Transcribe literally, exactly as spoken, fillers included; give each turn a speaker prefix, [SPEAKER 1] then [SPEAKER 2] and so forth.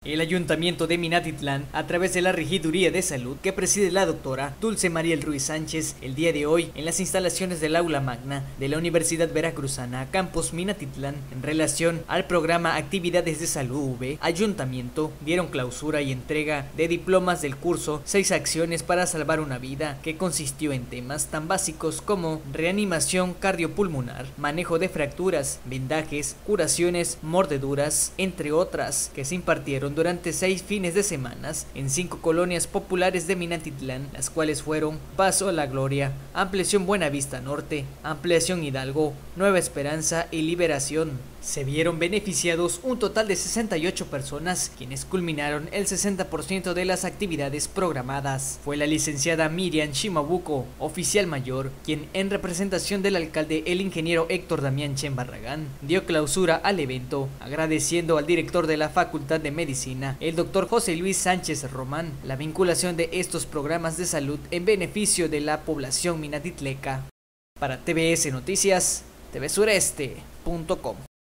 [SPEAKER 1] El Ayuntamiento de Minatitlán, a través de la Regiduría de Salud que preside la doctora Dulce Mariel Ruiz Sánchez, el día de hoy, en las instalaciones del Aula Magna de la Universidad Veracruzana, Campus Minatitlán, en relación al programa Actividades de Salud V, Ayuntamiento, dieron clausura y entrega de diplomas del curso Seis Acciones para Salvar una Vida, que consistió en temas tan básicos como reanimación cardiopulmonar, manejo de fracturas, vendajes, curaciones, mordeduras, entre otras, que se impartieron durante seis fines de semanas en cinco colonias populares de Minatitlán, las cuales fueron Paso a la Gloria, Ampliación Buenavista Norte, Ampliación Hidalgo, Nueva Esperanza y Liberación. Se vieron beneficiados un total de sesenta y ocho personas, quienes culminaron el sesenta por ciento de las actividades programadas. Fue la licenciada Miriam Shimabuco, oficial mayor, quien en representación del alcalde, el ingeniero Héctor Damián Chen Barragán, dio clausura al evento, agradeciendo al director de la Facultad de Medicina, el doctor José Luis Sánchez Román, la vinculación de estos programas de salud en beneficio de la población minatitleca. Para T V S Noticias, T V Sureste punto com.